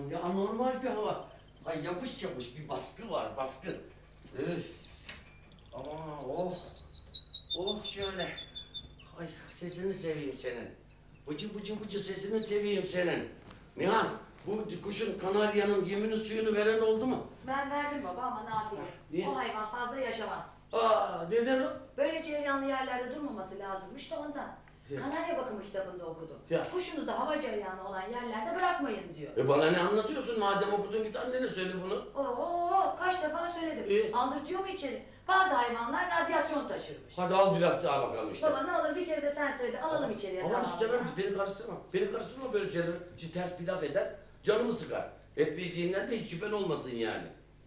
ya anormal bir hava. Ay yapış yapış bir baskı var, baskı. Üf. Aman oh. Oh şöyle. Ay sesini seveyim senin. Bıcı bıcı bıcı sesini seveyim senin. Nihan, bu kuşun Kanarya'nın yemini suyunu veren oldu mu? Ben verdim baba ama nafile. Niye? O hayvan fazla yaşamaz. Aa, neden o? Böyle cereyanlı yerlerde durmaması lazımmış da ondan. Kanarya bakımı kitabında okudum. Ya. Kuşunuzu hava cereyanı olan yerlerde bırakmayın diyor. Bana ne anlatıyorsun? Madem okudun git annene söyle bunu. Oo, kaç defa söyledim. Aldırtıyor mu içeri? Bazı hayvanlar radyasyon taşırmış. Hadi al bir laf daha bakalım işte. Baba ne olur bir kere de sen söyle, alalım içeriye. Ama tamam istemem, ya. beni karıştırma. Beni karıştırma böyle şeyleri. Şimdi ters bir laf eder, canımı sıkar. Etmeyeceğinden de hiç şüphen olmasın yani.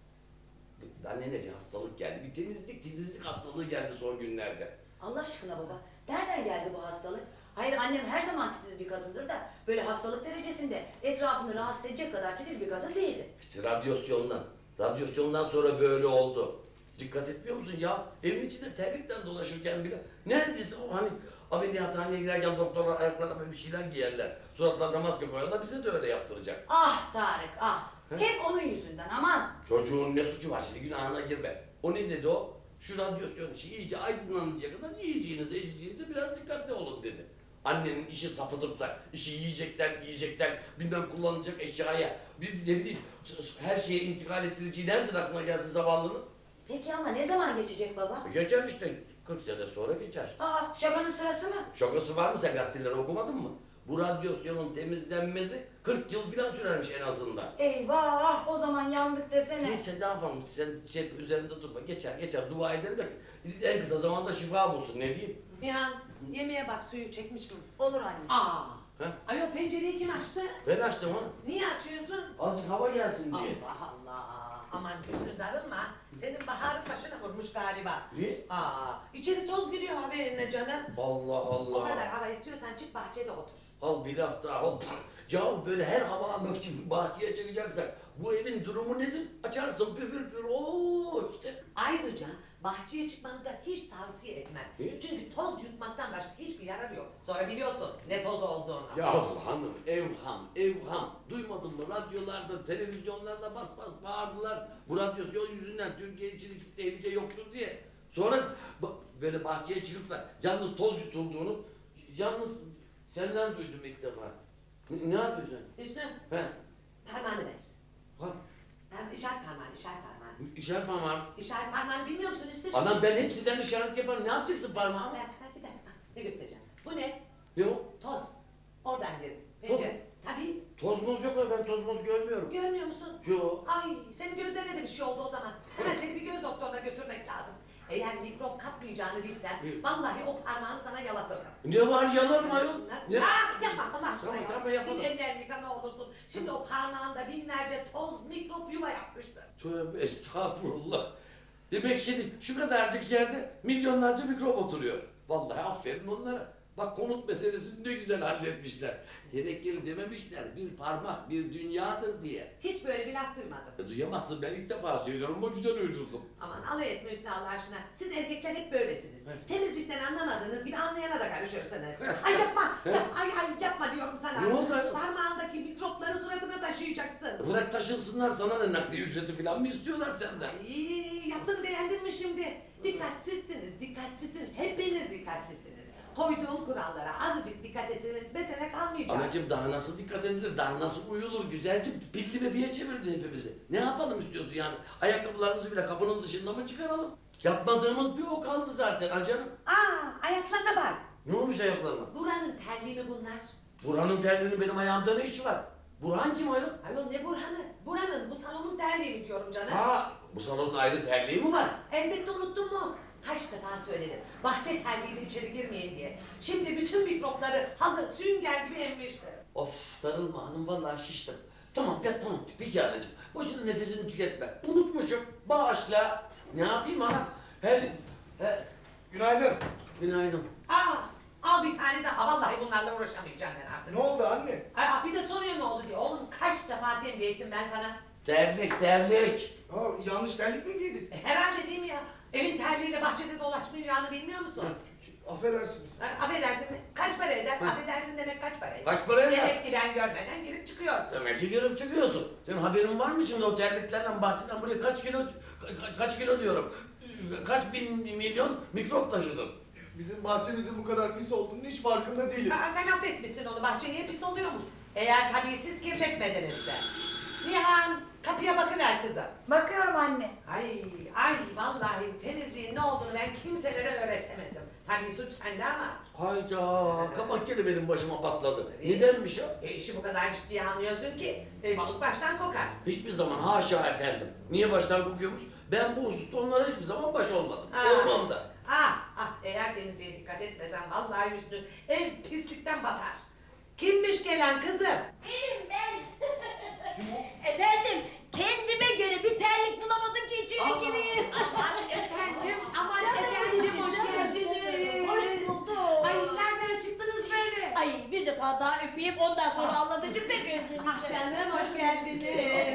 Annene bir hastalık geldi, bir temizlik hastalığı geldi son günlerde. Allah aşkına baba, nereden geldi bu hastalık? Hayır annem her zaman titiz bir kadındır da böyle hastalık derecesinde etrafını rahatsız edecek kadar titiz bir kadın değildi. İşte radyasyondan sonra böyle oldu. Dikkat etmiyor musun ya? Evin içinde terlikten dolaşırken bile neredeyse o hani ameliyathaneye girerken doktorlar ayaklarına böyle bir şeyler giyerler. Suratlarına maske koyarlar, bize de öyle yaptıracak. Ah Tarık ah, hep onun yüzünden aman. Çocuğun ne suçu var şimdi, günahına girme. O ne dedi o? Şu radyasyon işi iyice aydınlanıncaya kadar yiyeceğinize içeceğinize biraz dikkatli olun dedi. Annenin işi sapıtıp da işi yiyecekten bilmem kullanılacak eşyaya ne bileyim her şeye intikal ettireceği nereden aklına gelsin zavallının? Peki ama ne zaman geçecek baba? Geçer işte 40 sene sonra geçer. Aa şakanın sırası mı? Şakası var mı, sen gazeteleri okumadın mı? Bu radyasyonun temizlenmesi 40 yıl falan sürermiş en azından. Eyvah o zaman yandık desene. Neyse ne yapalım, sen üzerinde durma, geçer dua edelim de en kısa zamanda şifa bulsun, ne diyeyim? Nihan, yemeğe bak, suyu çekmiş mi? Olur anne. Aa! Ha? Ayol pencereyi kim açtı? Ben açtım ha, Niye açıyorsun? azıcık hava gelsin diye. Allah Allah! Aman Hüsnü darılma. Senin baharın başına vurmuş galiba. Niye? Aa! İçeri toz giriyor hava eline canım. Allah O kadar Allah. hava istiyorsan çık bahçede otur. Al bir laf daha, al. Ya böyle her hava almak için bahçeye çıkacaksak bu evin durumu nedir? Açarsın püfür püfür, ooo işte. Ayrıca bahçeye çıkmanı da hiç tavsiye etmem. Niye? Çünkü toz yutmaktan başka hiçbir yararı yok. Sonra biliyorsun ne toz olduğunu. Ya hanım, evham. Duymadın mı? Radyolarda, televizyonlarda bas bağırdılar. Bu radyasyon yüzünden Türkiye için hiçbir tehlike yoktur diye. Sonra böyle bahçeye çıkıp da yalnız toz yutulduğunu, yalnız senden duydum ilk defa. Ne yapıyorsun? Hüsnü, He? parmağını ver. Bak, İşaret parmağını, işaret parmağını. işaret parmağım. İşaret parmağını bilmiyor musun Hüsnü? Anam ben hepsinden işaret yaparım. Ne yapacaksın parmağımı? Ver bir dakika. Ne göstereceğim sana? Bu ne? Ne o? Toz. Oradan girin. Toz. Tabii. Toz moz yok mu? Ben toz moz görmüyorum. Görmüyor musun? Yo. Ay senin gözlerine de bir şey oldu o zaman. Hemen seni bir göz doktoruna götürmek lazım. Eğer mikrop kapmayacağını bilsem vallahi o parmağını sana yalatırım. Ne var, yalarım ayol? Nasıl? Ne? Yapma Allah aşkına Tamam, ya. tamam, yapalım. Git ellerini yıka ne olursun. Şimdi o parmağında binlerce toz mikrop yuva yapmıştır. Tövbe estağfurullah. Demek şimdi şu kadarcık yerde milyonlarca mikrop oturuyor. Vallahi aferin onlara. Bak konut meselesini ne güzel halletmişler. Tevekkül dememişler, bir parmak bir dünyadır diye. Hiç böyle bir laf duymadım. Duyamazsın, ben ilk defa söylüyorum ama güzel uydurdum. Aman alay etme Hüsnü Allah aşkına. Siz erkekler hep böylesiniz. Evet. Temizlikten anlamadığınız gibi anlayana da karışırsınız. Ay yapma! Ay yapma diyorum sana. Ne oldu ayol? Parmağındaki mikropları suratına taşıyacaksın. Bırak taşınsınlar, sana ne nakli ücreti falan mı istiyorlar senden? Ay, yaptığını beğendin mi şimdi? Dikkatsizsiniz. Hepiniz dikkatsizsiniz. Koyduğum kurallara azıcık dikkat etseniz mesele kalmayacak. Anacığım daha nasıl dikkat edilir, daha nasıl uyulur güzelce pilli bebeğe çevirdin hepimizi. Ne yapalım istiyorsun yani? Ayakkabılarımızı bile kapının dışında mı çıkaralım? Yapmadığımız bir o kaldı zaten acanım. Ayaklarına bak. Ne olmuş ayaklarıma? Buranın terliği mi bunlar? Burhan'ın terliğinin benim ayağımda ne işi var? Burhan kim ayol? Ayol ne Burhan'ı? Buranın bu salonun terliği mi diyorum canım? Ha, bu salonun ayrı terliği mi var? Elbette unuttun mu? Kaç defa söyledim. Bahçe terliğiyle içeri girmeyin diye. Şimdi bütün mikropları halı, sünger gibi emmişti. Of darılma hanım, vallahi şiştim. Tamam ya tamam, peki anacığım. Boşuna nefesini tüketme. Unutmuşum, bağışla. Ne yapayım anam? Günaydın. Günaydın. Al bir tane daha. Vallahi bunlarla uğraşamayacağım ben artık. Ne oldu anne? Bir de soruyor ne oldu diye. Oğlum kaç defa tembih ettim ben sana. Terlik. Ha, yanlış terlik mi giydin? Herhalde değil mi ya? Evin terliğiyle bahçede dolaşmayacağını bilmiyor musun? Affedersiniz. Affedersin mi? Kaç para eder? Ha. Affedersin demek kaç para eder? Kaç para eder? Gerek giden görmeden girip çıkıyorsun. Demek ki girip çıkıyorsun. Senin haberin var mı şimdi o terliklerle bahçeden buraya kaç kilo diyorum. Kaç bin milyon mikrop taşıdın. Bizim bahçemizin bu kadar pis olduğunun hiç farkında değilim. Aa, sen affetmişsin onu, bahçe niye pis oluyormuş? Eğer tabii siz kirletmedinizse. Nihan, kapıya bakıver kızım. Bakıyorum anne. Ay vallahi temizliğin ne olduğunu ben kimselere öğretemedim. Tabii suç sende ama. Hayda, kabak gene benim başıma patladı. Nedenmiş o? İşi bu kadar ciddiye almıyorsun ki. Balık baştan kokar. Hiçbir zaman haşa efendim. Niye baştan kokuyormuş? Ben bu hususta onlara hiçbir zaman baş olmadım. Aa. Olmam da. Eğer temizliğe dikkat etmesen vallahi Hüsnü ev pislikten batar. Kimmiş gelen kızım? Benim ben. Efendim kendime göre bir terlik bulamadım ki içeri gireyim. Aman efendim, aman Canım efendim, benim, hoş canım geldiniz. benim. Hoş bulduk. Ay nereden çıktınız böyle? Ay bir defa daha öpeyim ondan sonra anlatacağım pek özlemişim. Ah canım hoş geldiniz.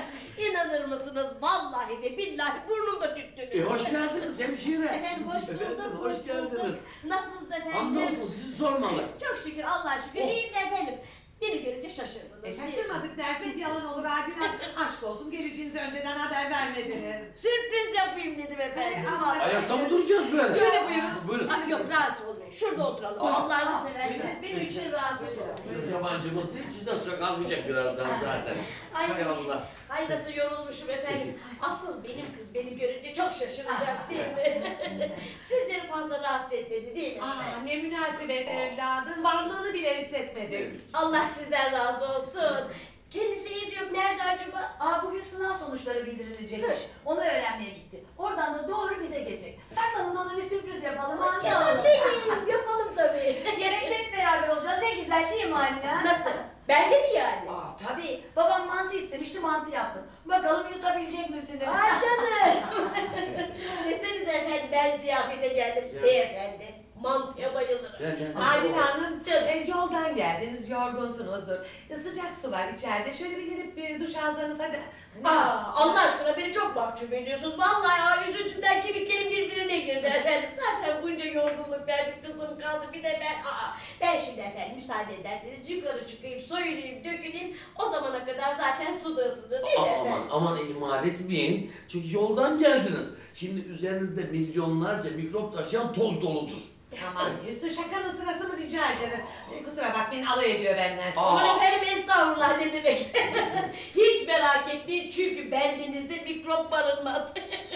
İnanır mısınız vallahi ve billahi burnumda tüttü. Hoş geldiniz hemşire. Efendim hoş bulduk. Efendim, hoş geldiniz. bulduk. Nasılsınız efendim? Hamdolsun sizi sormalı. Çok şükür Allah'a şükür iyiyim de efendim. Beni görünce şaşırdınız. Şaşırmadık dersek yalan olur Adile. Aşk olsun geleceğinizi önceden haber vermediniz. Sürpriz yapayım dedim efendim. Ama Ayakta mı duracağız böyle? Şöyle buyurun. Buyurun. Ay yok rahatsız olmayın. Şurada oturalım. Allah'ınızı severseniz benim için rahatsız olun. Yabancımız değil, siz de kalmayacak birazdan zaten. Ay. Hay Allah. Ay nasıl yorulmuşum efendim. Asıl benim kız beni görünce çok şaşıracak değil mi? Sizleri fazla rahatsız etmedi değil mi? ne münasebet evladım. Varlığını bile hissetmedim. Allah sizden razı olsun. Kendisi evde yok. Nerede acaba? Bugün sınav sonuçları bildirilecekmiş. Onu öğrenmeye gitti. Oradan da doğru bize gelecek. Saklanın ona bir sürpriz yapalım anne. Canım benim. Yapalım tabii. Yemekte hep beraber olacağız. Ne güzel değil mi anne? Nasıl? Ben de mi yani? Tabii. Babam mantı istemişti, mantı yaptım. Bakalım yutabilecek misiniz? Ay canım. Desenize efendim ben ziyafete geldim. Ya. Beyefendi mantıya bayılırım. Gel. Adile Hanım, yoldan geldiniz, yorgunsunuzdur. Sıcak su var içeride. Şöyle bir gidip bir duş alsanız hadi. Allah aşkına beni çok mahcup ediyorsunuz. Vallahi ya üzüntümden kemiklerim birbirine girdi efendim. Zaten bunca yorgunluk verdim kızım kaldı bir de ben. Ben şimdi efendim müsaade ederseniz yukarı çıkayım, soyunayım, döküleyim. O zamana kadar zaten su da ısınır değil mi efendim? Aman ihmal etmeyin. Çünkü yoldan geldiniz. Şimdi üzerinizde milyonlarca mikrop taşıyan toz doludur. Aman Hüsnü şakanın sırası mı rica ederim. Kusura bakmayın alay ediyor benden. Aman efendim estağfurullah ne demek. Hiç merak etmeyin çünkü bendenizde mikrop barınmaz.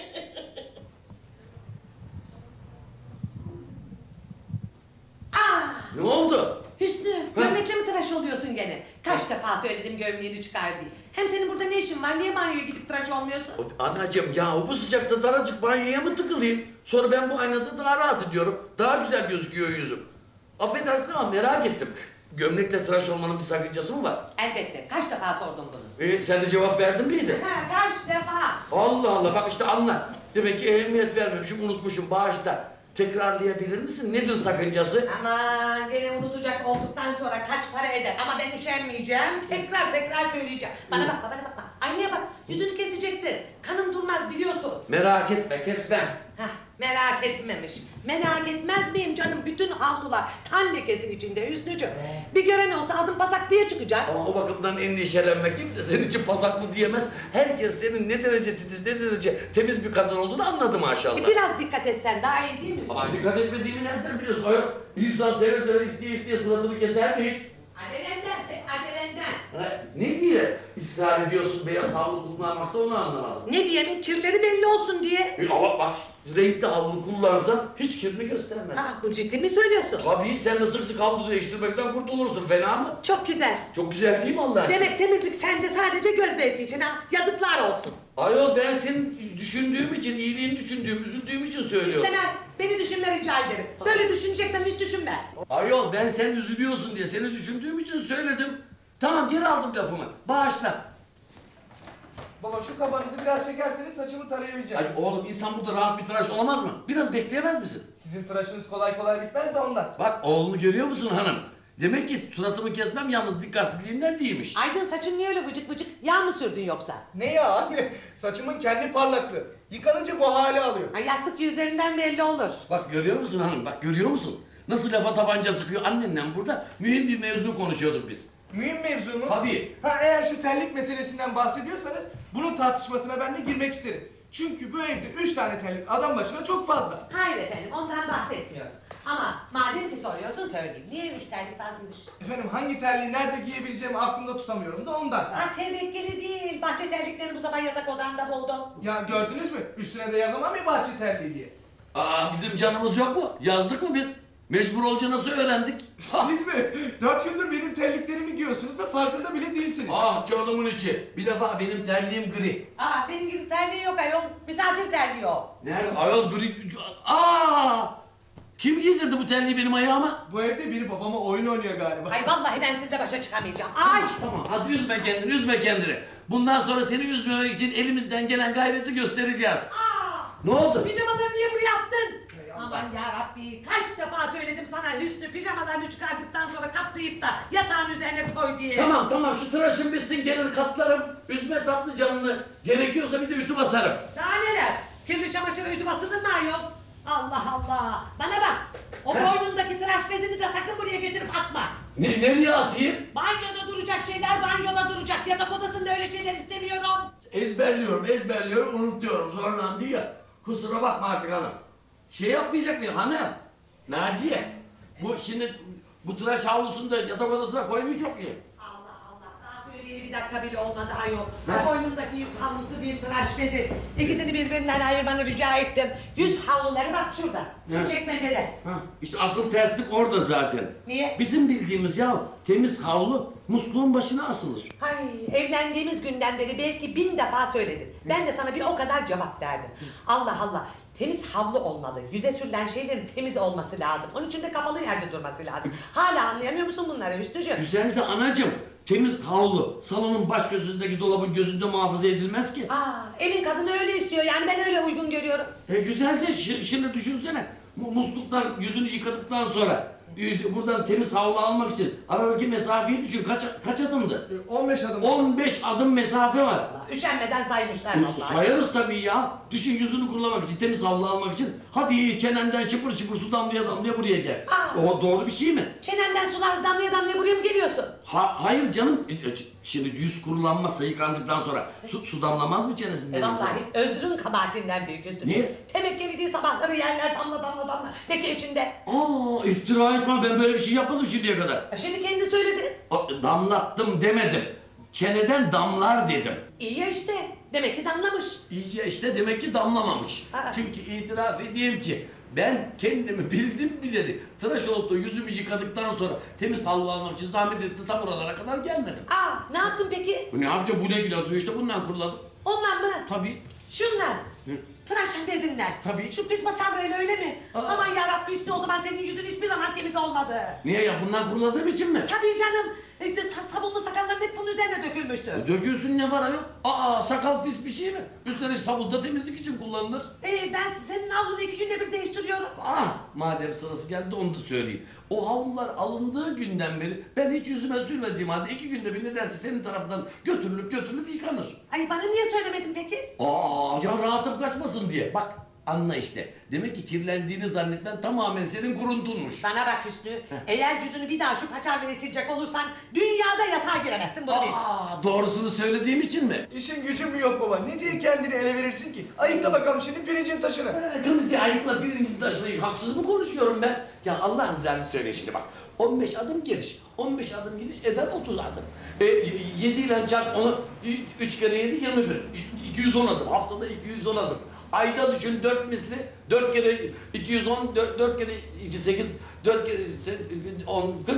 Ne oldu? Hüsnü, gömlekle mi tıraş oluyorsun gene? Kaç defa söyledim gömleğini çıkar diye. Hem senin burada ne işin var? Niye banyoya gidip tıraş olmuyorsun? Anacığım ya bu sıcakta daracık banyoya mı tıkılayım? Sonra ben bu aynada daha rahat ediyorum. Daha güzel gözüküyor yüzüm. Affedersin ama merak ettim. Gömlekle tıraş olmanın bir sakıncası mı var? Elbette. Kaç defa sordum bunu? Sen de cevap verdin miydi? Kaç defa? Allah Allah bak işte anla. Demek ki ehemmiyet vermemişim, unutmuşum. Bağışla. Tekrarlayabilir misin? Nedir sakıncası? Aman gene unutacak olduktan sonra kaç para eder? Ama ben üşenmeyeceğim. Tekrar söyleyeceğim. Bana bakma. Anneye bak. Yüzünü keseceksin. Kanın durmaz biliyorsun. Merak etme, kesmem. Merak etmemiş. Merak etmez miyim canım? Bütün havlular kan lekesi içinde Hüsnücüğüm. Bir gören olsa adım pasak diye çıkacak. Ama o bakımdan endişelenme. Kimse senin için pasak mı diyemez. Herkes senin ne derece titiz, ne derece temiz bir kadın olduğunu anladı maşallah. Biraz dikkat etsen daha iyi değil mi? Ama dikkat etmediğimi nereden biliyorsun? Hayır, İnsan seve isteye suratını keser mi hiç? Acelenden. Ne diye ısrar ediyorsun beyaz havlu kullanmakta onu anlamadım. Ne diye mi? Kirleri belli olsun diye. Ama bak, renkli havlu kullansan hiç kirini göstermez. Bu ciddi mi söylüyorsun? Tabii sen de sık sık havlu değiştirmekten kurtulursun, fena mı? Çok güzel. Çok güzel değil mi Allah aşkına? Demek temizlik sence sadece göz zevki için ha? Yazıklar olsun. Ayol ben senin düşündüğüm için, iyiliğini düşündüğüm, üzüldüğüm için söylüyorum. İstemez. Beni düşünme rica ederim. Böyle düşüneceksen hiç düşünme. Ayol ben sen üzülüyorsun diye seni düşündüğüm için söyledim. Tamam geri aldım lafımı. Bağışla. Baba şu kafanızı biraz çekerseniz saçımı tarayabileceğim. Ay oğlum insan burada rahat bir tıraş olamaz mı? Biraz bekleyemez misin? Sizin tıraşınız kolay kolay bitmez de ondan. Bak oğlunu görüyor musun hanım? Demek ki suratımı kesmem yalnız dikkatsizliğimden değilmiş. Aydın saçın niye öyle vıcık vıcık? Yağ mı sürdün yoksa? Ne ya anne? Saçımın kendi parlaklığı. Yıkanınca bu hali alıyor. Yastık yüzlerinden belli olur. Bak görüyor musun hanım? Bak görüyor musun? Nasıl lafa tabanca sıkıyor annenle burada mühim bir mevzu konuşuyorduk biz. Mühim mevzu mu? Tabii. Ha, eğer şu terlik meselesinden bahsediyorsanız bunun tartışmasına ben de girmek isterim. Çünkü bu evde 3 tane terlik adam başına çok fazla. Hayır efendim ondan bahsetmiyoruz. Ama madem ki soruyorsun söyleyeyim. Niye 3 terlik lazımmış? Efendim hangi terliği nerede giyebileceğimi aklımda tutamıyorum da ondan. Ha tevekkeli değil. Bahçe terliklerini bu sabah yatak odanda buldum. Ya gördünüz mü? Üstüne de yazamam ya bahçe terliği diye. Aa bizim canımız yok mu? Yazdık mı biz? Mecbur olunca nasıl öğrendik? Siz mi? 4 gündür benim terliklerimi giyiyorsunuz da farkında bile değilsiniz. Ah canımın içi. Bir defa benim terliğim gri. Aa senin gibi terliği yok ayol. Misafir terliği o. Nerede? Ayol gri... Aa! Kim giydirdi bu terliği benim ayağıma? Bu evde biri babama oyun oynuyor galiba. Ay vallahi ben sizle başa çıkamayacağım. Ay! Tamam hadi üzme kendini, üzme kendini. Bundan sonra seni üzmemek için elimizden gelen gayreti göstereceğiz. Aa! Ne oldu? Pijamaları niye buraya attın? Ey Allah. Aman yarabbi kaç defa söyledim sana Hüsnü pijamalarını çıkardıktan sonra katlayıp da yatağın üzerine koy diye. Tamam şu tıraşım bitsin gelir katlarım. Üzme tatlı canını. Gerekiyorsa bir de ütü basarım. Daha neler? Kirli çamaşır ütü basılır mı ayol? Allah Allah! Bana bak! O boynundaki tıraş bezini de sakın buraya getirip atma. Nereye atayım? Banyoda duracak şeyler banyoda duracak. Yatak odasında öyle şeyler istemiyorum. Ezberliyorum, unutuyorum. Zorlandı ya. Kusura bakma artık hanım. Şey yapmayacak mıyım hanım? Naciye. Bu tıraş havlusunu da yatak odasına koymayacak mıyım? Allah Allah! Daha söyleyeli bir dakika bile olmadı ayol. Ne? O boynundaki yüz havlusu bir tıraş bezi. İkisini birbirinden ayırmanı rica ettim. Yüz havluları bak şurada. Şu Ne? çekmecede. İşte asıl terslik orada zaten. Niye? Bizim bildiğimiz ya temiz havlu musluğun başına asılır. Ay evlendiğimiz günden beri belki 1000 defa söyledim. Ben de sana bir o kadar cevap verdim. Allah Allah. Temiz havlu olmalı. Yüze sürülen şeylerin temiz olması lazım. Onun için de kapalı yerde durması lazım. Hala anlayamıyor musun bunları Hüsnücüğüm? Güzel de anacığım. Temiz havlu salonun baş gözündeki dolabın gözünde muhafaza edilmez ki. Aa, evin kadını öyle istiyor yani ben öyle uygun görüyorum. Güzel de şimdi düşünsene. Musluktan yüzünü yıkadıktan sonra buradan temiz havlu almak için aradaki mesafeyi düşün. Kaç adımdı? 15 adım. 15 adım mesafe var. Üşenmeden saymışlar vallahi. Sayarız tabii ya. Düşün yüzünü kurulamak için, temiz havlu almak için. Hadi çenenden çıpır çıpır su damlaya damlaya buraya gel. Aa. O doğru bir şey mi? Çenenden sular damlaya damlaya buraya mı geliyorsun? Hayır canım. Şimdi yüz kurulanmazsa yıkandıktan sonra su damlamaz mı çenesinden? Vallahi Özrün kabahatinden büyük Hüsnü. Niye? Tevekkeli değil sabahları yerler damla damla damla. Leke içinde. Aa iftira etme ben böyle bir şey yapmadım şimdiye kadar. Şimdi kendi söyledi. Damlattım demedim. Çeneden damlar dedim. İyi ya işte. Demek ki damlamış. İyice işte demek ki damlamamış. Aa. Çünkü itiraf edeyim ki ben kendimi bildim bileli tıraş olup da yüzümü yıkadıktan sonra temiz havlu almak için zahmet etti tam oralara kadar gelmedim. Aa ne yaptın peki? Bu ne yapacağım bu ne gülüyorsun işte bundan kuruladım. Ondan mı? Tabii. Şundan. Hı. Tıraş bezinden. Tabii. Şu pis paçavrayla öyle mi? Aa. Aman yarabbi üstü o zaman senin yüzün hiçbir zaman temiz olmadı. Niye ya bundan kuruladığım için mi? Tabii canım. Sabunlu sakalların hep bunun üzerine dökülmüştü. Dökülsün ne var ayol? Aa sakal pis bir şey mi? Üstelik sabun da temizlik için kullanılır. Ben senin havlunu 2 günde bir değiştiriyorum. Ah madem sırası geldi onu da söyleyeyim. O havlular alındığı günden beri ben hiç yüzüme sürmediğim halde 2 günde bir nedense senin tarafından götürülüp yıkanır. Ay bana niye söylemedin peki? Aa ya rahatım kaçmasın diye. Bak anla işte. Demek ki kirlendiğini zannetmen tamamen senin kuruntunmuş. Bana bak Hüsnü. Eğer yüzünü bir daha şu paçavraya silecek olursan dünyada yatağa giremezsin bunu bil. Aa doğrusunu söylediğim için mi? İşin gücün mü yok baba? Ne diye kendini ele verirsin ki? Ayıkla bakalım şimdi pirincin taşını. Kırmızı ayıkla birinci taşını haksız mı konuşuyorum ben? Ya Allah'ın zerri söyle şimdi bak. 15 adım geliş. 15 adım gidiş eder 30 adım. 7 ile çarp onu 3 kere 7 21. 210 adım. Haftada 210 adım. Ayda düşün 4 misli. 4 kere 210, 4 kere 2 8, 4 kere 10 40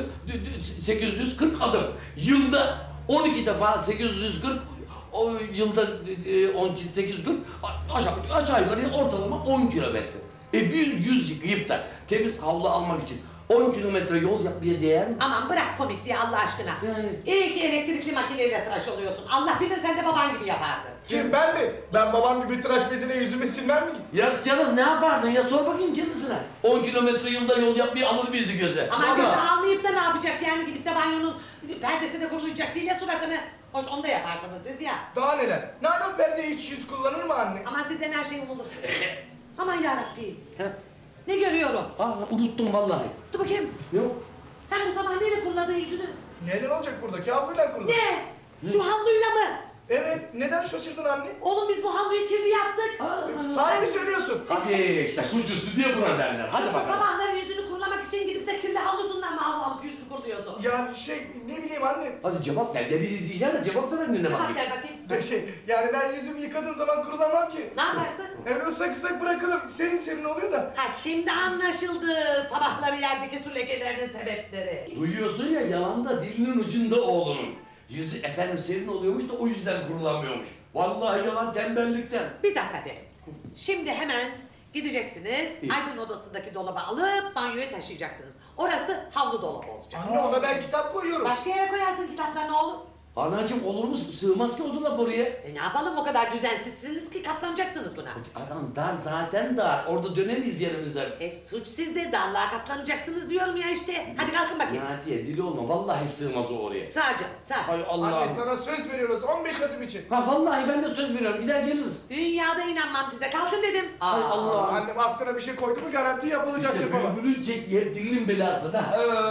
840 adım. Yılda 12 defa 840 o yılda 840 aşağı yukarı ortalama 10 kilometre. Bir yüz yıkayıp da temiz havlu almak için 10 kilometre yol yapmaya değer mi? Aman bırak komikliği Allah aşkına. Yani. İyi ki elektrikli makineyle tıraş oluyorsun. Allah bilir sen de baban gibi yapardın. Kim ben mi? Ben babam gibi tıraş bezine yüzümü silmem mi? Ya canım ne yapardın ya sor bakayım kendisine. 10 kilometre yılda yol yapmayı alır bildi göze. Aman Baba. göze almayıp da ne yapacak yani gidip de banyonun perdesine kurulayacak değil ya suratını. Hoş onu da yaparsınız siz ya. Daha neler? Naylon perde hiç yüz kullanır mı anne? Aman sizden her şey umulur. Aman yarabbi. Ne görüyorum? Unuttum vallahi. Dur bakayım. Yok. Sen bu sabah neyle kuruladın yüzünü? Neden olacak buradaki havluyla kurulu? Ne? Şu havluyla mı? Evet, neden şaşırdın anne? Oğlum biz bu havluyu kirli yaptık. Sahi mi söylüyorsun? Hadi işte suçüstü diye buna derler. Hadi bakalım. Sabahları yüzünü kurulamak için gidip de kirli havlusundan mı havlu alıp yüzünü kuruluyorsun? Yani ne bileyim anne. Hadi cevap ver. Ne bileyim diyeceksin de cevap ver annene Cevap bakayım. ver bakayım. Yani ben yüzümü yıkadığım zaman kurulamam ki. Ne yaparsın? Yani ıslak ıslak bırakılır, serin oluyor da. Ha şimdi anlaşıldı sabahları yerdeki su lekelerinin sebepleri. Duyuyorsun ya, yalan da dilinin ucunda oğlunun. Yüzü efendim serin oluyormuş da o yüzden kurulamıyormuş. Vallahi yalan tembellikten. Bir dakika de. Şimdi hemen gideceksiniz, İyi. Aydın odasındaki dolabı alıp banyoya taşıyacaksınız. Orası havlu dolabı olacak. Anne ona ben kitap koyuyorum. Başka yere koyarsın kitaplarını oğlum. Anacığım olur mu? Sığmaz ki o dolap oraya. Ne yapalım, o kadar düzensizsiniz ki katlanacaksınız buna. Adam dar, zaten dar. Orada dönemeyiz yerimizden. Suç sizde, darlığa katlanacaksınız diyorum ya işte. Hadi kalkın bakayım. Naciye dili olma. Vallahi sığmaz o oraya. Sağ canım, sağ. Ay Allah'ım. Anne sana söz veriyoruz 15 adım için. Ha vallahi ben de söz veriyorum. Gider geliriz. Dünyada inanmam size, kalkın dedim. Ay Allah. Annem aklına bir şey koydu mu garanti yapılacaktır baba. Bülbülün çek dilinin belası da.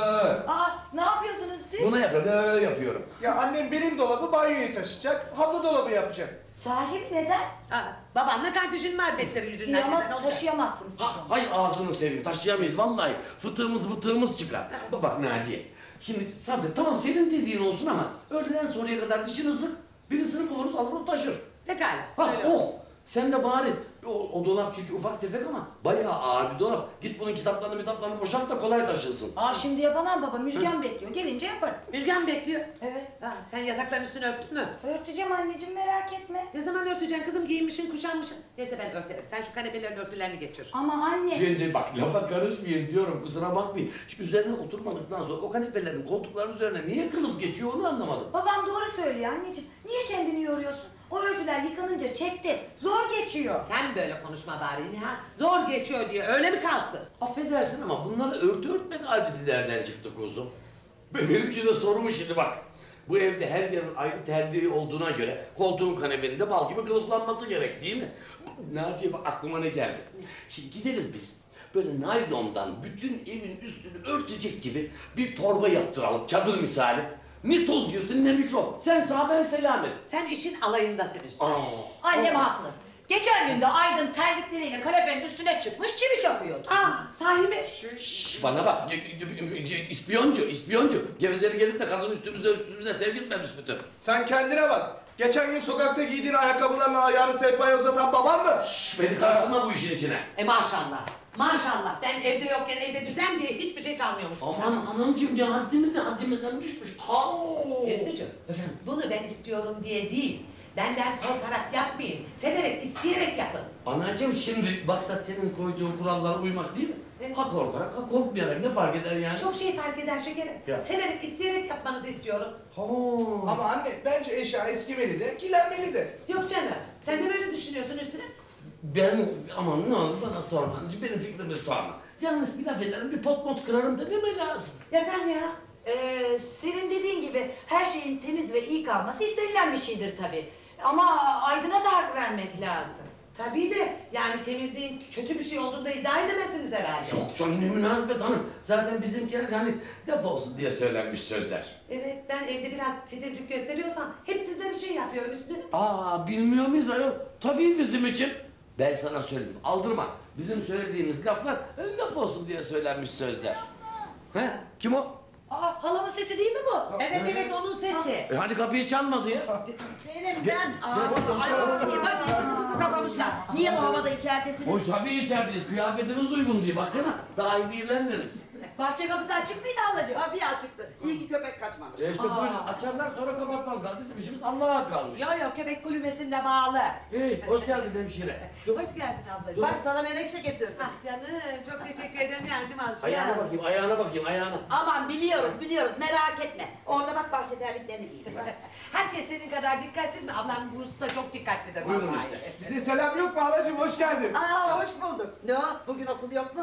Ne yapıyorsunuz siz? Buna yapıyorum. Yapıyorum. Ya annem benim dolabı banyoya taşıyacak, havlu dolabı yapacak. Sahi mi, neden? Babanla kardeşinin marifetleri yüzünden İyi ama neden olacak? taşıyamazsınız siz onu. Hay ağzını seveyim. Taşıyamayız vallahi. Fıtığımız çıkar. Bak Naciye. Şimdi sabret, tamam senin dediğin olsun ama öğleden sonraya kadar dişini sık. Birisini buluruz, alır o taşır. Pekala, Ha, öyle oh! olsun. Sen de bari o dolap çünkü ufak tefek ama bayağı ağır bir dolap. Git bunun kitaplarını boşalt da kolay taşınsın. Şimdi yapamam baba, Müjgan bekliyor. Gelince yaparım. Müjgan bekliyor. Evet. Sen yatakların üstünü örttün mü? Örteceğim anneciğim, merak etme. Ne zaman örteceksin kızım? Giyinmişsin, kuşanmışsın. Neyse ben örterim. Sen şu kanepelerin örtülerini geçir. Ama anne. Şimdi bak lafa karışmayın diyorum, kusura bakmayın. Şu üzerine oturmadıktan sonra o kanepelerin, koltukların üzerine niye kılıf geçiyor onu anlamadım. Babam doğru söylüyor anneciğim. Niye kendini yoruyorsun? O örtüler yıkanınca çekti. Zor geçiyor. Sen böyle konuşma bari Nihan. Zor geçiyor diye öyle mi kalsın? Affedersin ama bunlara örtü örtmek adeti nereden çıktı kuzum? Benimki de sorumu şimdi bak. Bu evde her yerin ayrı terliği olduğuna göre koltuğun kanepenin de bal gibi kılıflanması gerek değil mi? Naciye bak aklıma ne geldi. Şimdi gidelim biz. Böyle naylondan bütün evin üstünü örtecek gibi bir torba yaptıralım çadır misali. Ne toz girsin ne mikrop. Sen sağ ben selamet. Sen işin alayındasın üstüne. Annem haklı. Geçen gün de Aydın terlikleriyle kanepenin üstüne çıkmış, çivi çakıyordu. Sahi mi? Şş, bana bak, ispiyoncu. Gevezeli gelip de kadın üstümüze sevgi etmemiş bütün. Sen kendine bak. Geçen gün sokakta giydiğin ayakkabılarla ayağını sehpaya uzatan baban mı? Şş, beni karıştırma bu işin içine. Maşallah. Maşallah. Ben evde yokken evde düzen diye hiçbir şey kalmıyormuş. Aman hanımcığım ya haddimize düşmüş. Hüsnücüğüm, Efendim? bunu ben istiyorum diye değil. Benden korkarak yapmayın. Severek, isteyerek yapın. Anacığım şimdi maksat senin koyduğun kurallara uymak değil mi? Evet. Ha korkarak ha korkmayarak ne fark eder yani? Çok şey fark eder şekerim. Ya. Severek, isteyerek yapmanızı istiyorum. Ama anne bence eşya eskimeli de, kirlenmeli de. Yok canım. Sen de böyle düşünüyorsun üstüne. Ben aman ne olur bana sorma. Benim fikrimi sorma. Yalnız bir laf ederim bir pot mot kırarım da deme lazım. Ya sen ya? Senin dediğin gibi her şeyin temiz ve iyi kalması istenilen bir şeydir tabii. Ama Aydın'a da hak vermek lazım. Tabii de yani temizliğin kötü bir şey olduğunda iddia edemezsiniz herhalde. Çok canım ne münasebet hanım. Zaten bizimkiler hani laf olsun diye söylenmiş sözler. Evet, ben evde biraz titizlik gösteriyorsam hep sizler için yapıyorum üstüne. Bilmiyor muyuz ayol? Tabii bizim için. Ben sana söyledim, aldırma. Bizim söylediğimiz laflar laf olsun diye söylenmiş sözler. He? Kim o? Halamın sesi değil mi bu? Evet onun sesi. Hadi kapıyı çalmadı ya. Benim ben. Niye bacınızı kapamışlar? Niye bu havada içeridesiniz? Oy tabii içerideyiz, kıyafetimiz uygun diye baksana. Daha iyi ilerleriz. Bahçe kapısı açık mıydı halacığım? Tabii açıktı. İyi ki köpek kaçmamış. İşte buyurun, açarlar sonra kapatmazlar. Bizim işimiz Allah'a kalmış. Yok köpek kulübesinde bağlı. Hey, hoş geldin hemşire. Hoş geldin ablacığım. Bak sana menekşe getirdim. Canım çok teşekkür ederim Yancım az Ayağına bakayım, ayağına. Aman biliyoruz merak etme. Orada bak bahçe terliklerini giydim. Herkes senin kadar dikkatsiz mi? Ablam bu usta çok dikkatlidir. Buyurun vallahi. işte. Bize selam yok mu halacığım? Hoş geldin. Hoş bulduk. Ne o? Bugün okul yok mu?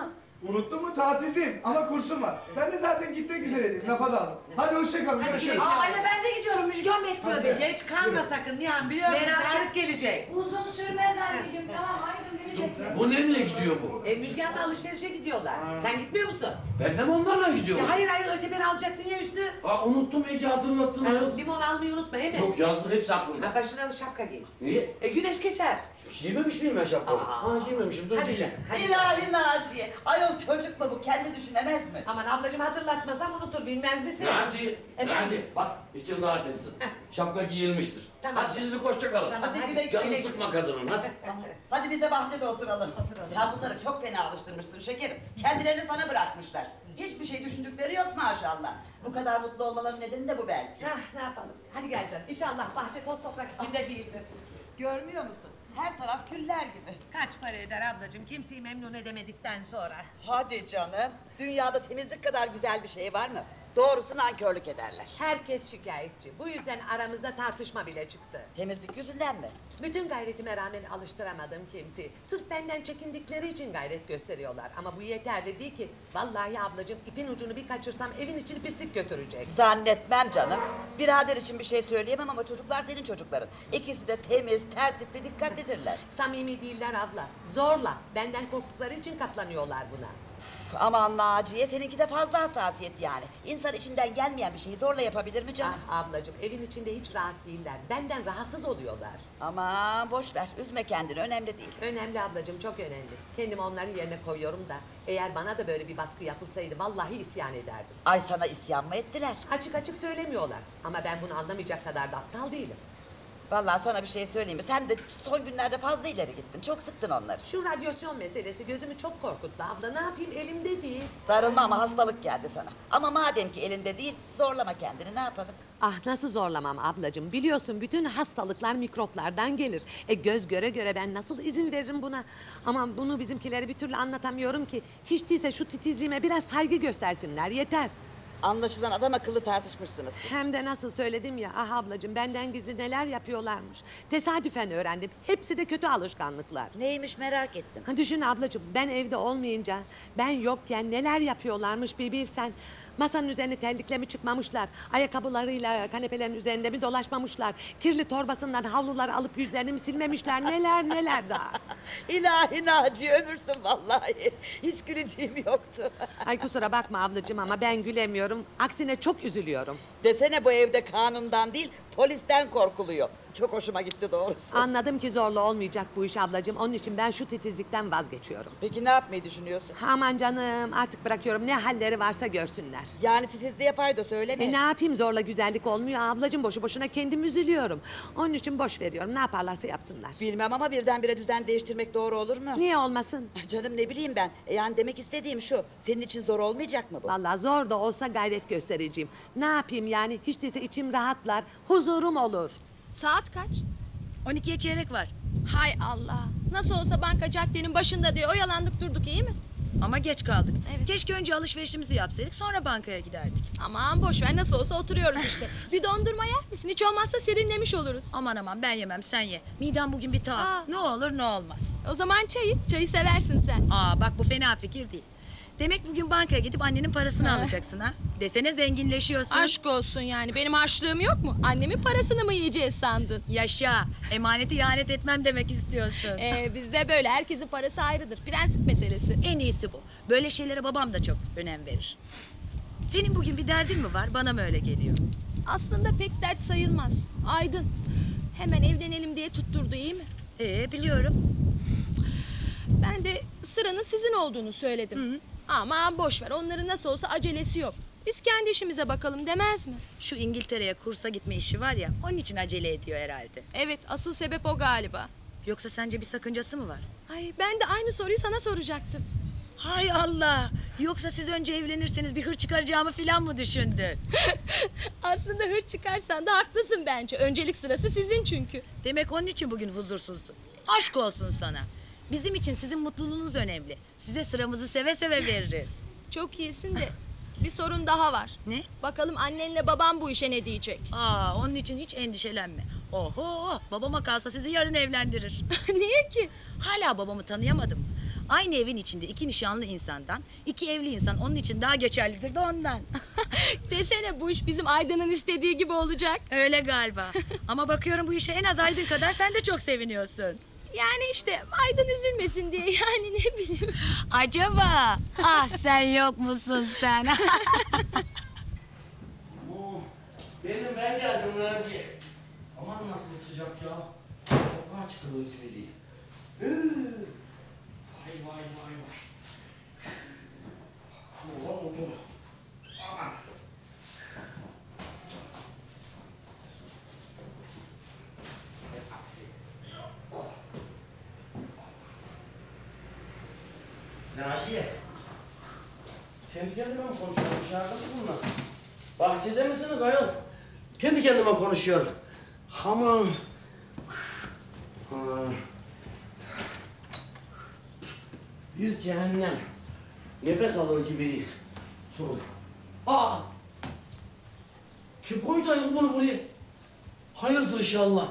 Unuttun mu? Tatildeyim ama kursum var. Ben de zaten gitmek üzereydim. Lafa daldım. Hadi hoşça kalın. Görüşürüz. Aa, anne ben de gidiyorum. Müjgan bekliyor Hadi. beni. Geç kalma sakın Nihan, biliyorsun Merak Tarık gelecek. Uzun sürmez anneciğim. Tamam Aydın beni bekliyor. Bu nereye gidiyor bu? Müjgan'la alışverişe gidiyorlar. Sen gitmiyor musun? Ben de mi onlarla gidiyorum? Hayır öteberi alacaktın ya Hüsnü. Aa, unuttum, iyi ki hatırlattın ayol. Limon almayı unutma değil mi? Yok, yazdım, hepsi aklımda. Başına da şapka giy. Niye? Güneş geçer. Giymemiş miyim ben şapkamı? Aa. Ha, giymemişim, dur Hadi diyeceğim. canım. Hadi. İlahi Naciye. Ayol çocuk mu bu? Kendi düşünemez mi? Aman ablacığım hatırlatmasam unutur, bilmez misin? Naci, Efendim? Naci, bak için rahat etsin. Şapka giyilmiştir. Tamam. Hadi şimdilik hoşça kalın. Tamam, Hadi hadi. güle güle. Canını sıkma kadının, hadi. Hadi biz de bahçede oturalım. Sen bunları çok fena alıştırmışsın şekerim. Kendilerini sana bırakmışlar. Hiçbir şey düşündükleri yok maşallah. Bu kadar mutlu olmaların nedeni de bu belki. Ne yapalım? Hadi gel canım. İnşallah bahçe toz toprak içinde değildir. Görmüyor musun? Her taraf güller gibi. Kaç para eder ablacığım? Kimseyi memnun edemedikten sonra. Hadi canım. Dünyada temizlik kadar güzel bir şey var mı? Doğrusu nankörlük ederler. Herkes şikayetçi. Bu yüzden aramızda tartışma bile çıktı. Temizlik yüzünden mi? Bütün gayretime rağmen alıştıramadım kimseyi. Sırf benden çekindikleri için gayret gösteriyorlar. Ama bu yeterli değil ki. Vallahi ablacığım ipin ucunu bir kaçırsam evin içini pislik götürecek. Zannetmem canım. Birader için bir şey söyleyemem ama çocuklar senin çocukların. İkisi de temiz, tertipli, dikkatlidirler. Samimi değiller abla. Zorla. Benden korktukları için katlanıyorlar buna. Üf, aman Naciye, seninki de fazla hassasiyet yani. İnsan içinden gelmeyen bir şeyi zorla yapabilir mi canım? Ah ablacığım evin içinde hiç rahat değiller. Benden rahatsız oluyorlar. Aman boş ver, üzme kendini, önemli değil. Önemli ablacığım, çok önemli. Kendimi onların yerine koyuyorum da eğer bana da böyle bir baskı yapılsaydı vallahi isyan ederdim. Ay sana isyan mı ettiler? Açık açık söylemiyorlar ama ben bunu anlamayacak kadar da aptal değilim. Vallahi sana bir şey söyleyeyim mi? Sen de son günlerde fazla ileri gittin, çok sıktın onları. Şu radyasyon meselesi gözümü çok korkuttu abla. Ne yapayım, elimde değil. Darılma ama hastalık geldi sana. Ama madem ki elinde değil, zorlama kendini, ne yapalım? Ah nasıl zorlamam ablacığım. Biliyorsun bütün hastalıklar mikroplardan gelir. Göz göre göre ben nasıl izin veririm buna? Ama bunu bizimkilere bir türlü anlatamıyorum ki. Hiç değilse şu titizliğime biraz saygı göstersinler, yeter. Anlaşılan adam akıllı tartışmışsınız siz. Hem de nasıl söyledim ya, ah ablacığım benden gizli neler yapıyorlarmış. Tesadüfen öğrendim. Hepsi de kötü alışkanlıklar. Neymiş merak ettim. Ha, düşün ablacığım, ben evde olmayınca, ben yokken neler yapıyorlarmış bir bilsen. Masanın üzerine terlikle mi çıkmamışlar, ayakkabılarıyla kanepelerin üzerinde mi dolaşmamışlar, kirli torbasından havluları alıp yüzlerini mi silmemişler, neler neler daha. İlahi Naci, ömürsün vallahi. Hiç güleceğim yoktu. Ay kusura bakma ablacığım ama ben gülemiyorum, aksine çok üzülüyorum. Desene bu evde kanundan değil, polisten korkuluyor. Çok hoşuma gitti doğrusu. Anladım ki zorla olmayacak bu iş ablacığım, onun için ben şu titizlikten vazgeçiyorum. Peki ne yapmayı düşünüyorsun? Aman canım artık bırakıyorum, ne halleri varsa görsünler. Yani titizliğe payda söyleme. Ne yapayım, zorla güzellik olmuyor ablacığım, boşu boşuna kendim üzülüyorum. Onun için boş veriyorum, ne yaparlarsa yapsınlar. Bilmem ama birdenbire düzen değiştirmek doğru olur mu? Niye olmasın? Canım ne bileyim ben. Yani demek istediğim şu. Senin için zor olmayacak mı bu? Vallahi zor da olsa gayret göstereceğim. Ne yapayım yani, hiç değilse içim rahatlar, huzurum olur. Saat kaç? 12'ye çeyrek var. Hay Allah. Nasıl olsa banka caddenin başında diye oyalandık durduk, iyi mi? Ama geç kaldık. Evet. Keşke önce alışverişimizi yapsaydık, sonra bankaya giderdik. Aman boş ver, nasıl olsa oturuyoruz işte. Bir dondurma yer misin? Hiç olmazsa serinlemiş oluruz. Aman aman ben yemem, sen ye. Midem bugün bir tuhaf. Aa. Ne olur ne olmaz. O zaman çayı seversin sen. Aa bak bu fena fikir değil. Demek bugün bankaya gidip annenin parasını Ha. alacaksın ha. Desene zenginleşiyorsun. Aşk olsun yani, benim harçlığım yok mu? Annemin parasını mı yiyeceğiz sandın? Yaşa. Emaneti ihanet etmem demek istiyorsun. Bizde böyle, herkesin parası ayrıdır. Prensip meselesi. En iyisi bu. Böyle şeylere babam da çok önem verir. Senin bugün bir derdin mi var? Bana mı öyle geliyor? Aslında pek dert sayılmaz. Aydın hemen evlenelim diye tutturdu, iyi mi? Biliyorum. Ben de sıranın sizin olduğunu söyledim. Hı. Ama boş ver, onların nasıl olsa acelesi yok. Biz kendi işimize bakalım demez mi? Şu İngiltere'ye kursa gitme işi var ya, onun için acele ediyor herhalde. Evet, asıl sebep o galiba. Yoksa sence bir sakıncası mı var? Ay, ben de aynı soruyu sana soracaktım. Hay Allah! Yoksa siz önce evlenirseniz bir hır çıkaracağımı falan mı düşündün? Aslında hır çıkarsan da haklısın bence. Öncelik sırası sizin çünkü. Demek onun için bugün huzursuzdun. Aşk olsun sana. Bizim için sizin mutluluğunuz önemli. Size sıramızı seve seve veririz. Çok iyisin de bir sorun daha var. Ne? Bakalım annenle babam bu işe ne diyecek? Onun için hiç endişelenme. Oho! Babama kalsa sizi yarın evlendirir. Niye ki? Hala babamı tanıyamadım. Aynı evin içinde iki nişanlı insandan iki evli insan onun için daha geçerlidir de ondan. Desene bu iş bizim Aydın'ın istediği gibi olacak. Öyle galiba. Ama bakıyorum bu işe en az Aydın kadar sen de çok seviniyorsun. Yani işte Aydın üzülmesin diye yani ne bileyim. Acaba? Ah sen yok musun sen? Ben geldim Naciye. Aman nasıl sıcak ya. Sokağa çıkılır gibi değil. Vay vay vay vay. Ulan otur. Aman. Aksi. Naciye. Kendi kendime mi konuşuyorum? Dışarıda mı bunlar? Bahçede misiniz ayol? Kendi kendime konuşuyorum. Aman. Bir cehennem. Nefes alır gibi değil. Soğuk. Aa! Kim koydu ayol bunu buraya? Hayırdır inşallah.